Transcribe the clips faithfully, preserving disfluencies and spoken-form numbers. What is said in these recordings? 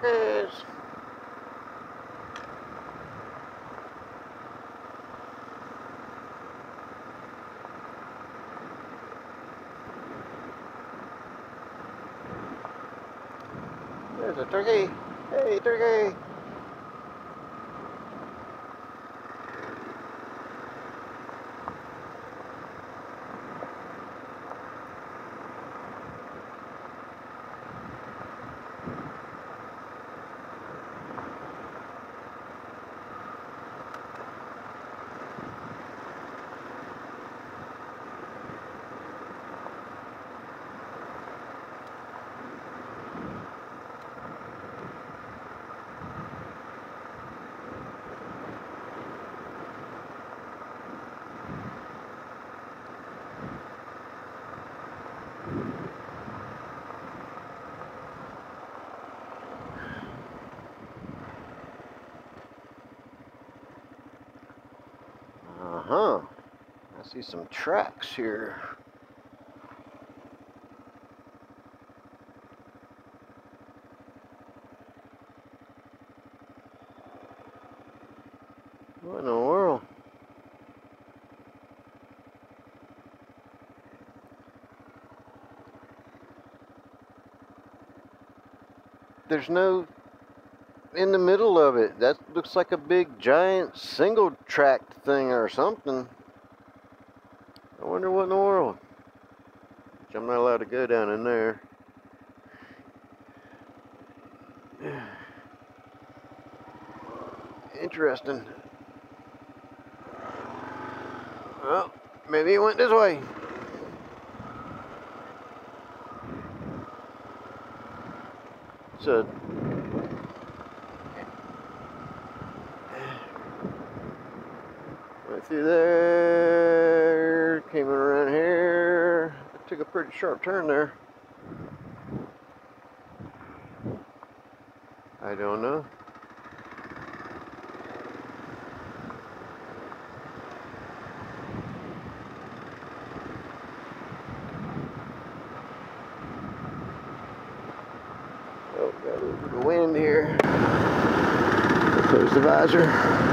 turkeys. There's a turkey. Hey, turkey. Uh-huh. I see some tracks here. What in the world? There's no in the middle of it. That looks like a big giant single tracked thing or something. I wonder what in the world. I'm not allowed to go down in there. Interesting. Well, maybe it went this way. It's a right through there, came around here, took a pretty sharp turn there. I don't know. Oh, got a little bit of wind here. Close the visor.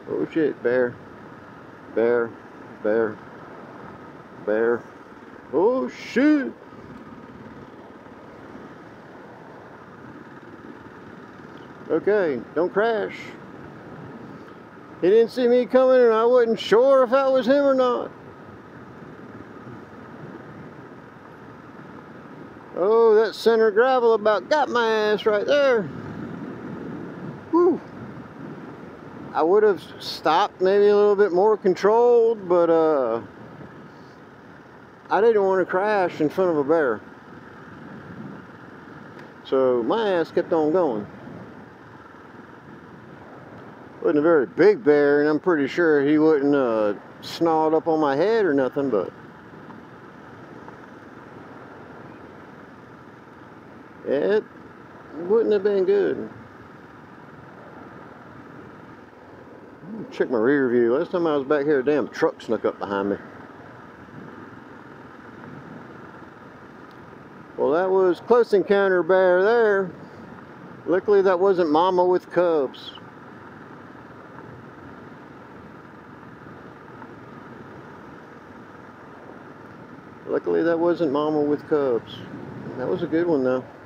Oh shit, bear. Bear. Bear. Bear. Oh shit. Okay, don't crash. He didn't see me coming and I wasn't sure if that was him or not. Oh, that center gravel about got my ass right there. Whew. I would have stopped maybe a little bit more controlled, but uh, I didn't want to crash in front of a bear. So my ass kept on going. Wasn't a very big bear, and I'm pretty sure he wouldn't uh, snarled up on my head or nothing, but it wouldn't have been good. Check my rear view. Last time I was back here, a damn truck snuck up behind me. Well, that was close encounter bear there. Luckily that wasn't mama with cubs. Luckily that wasn't mama with cubs. That was a good one though.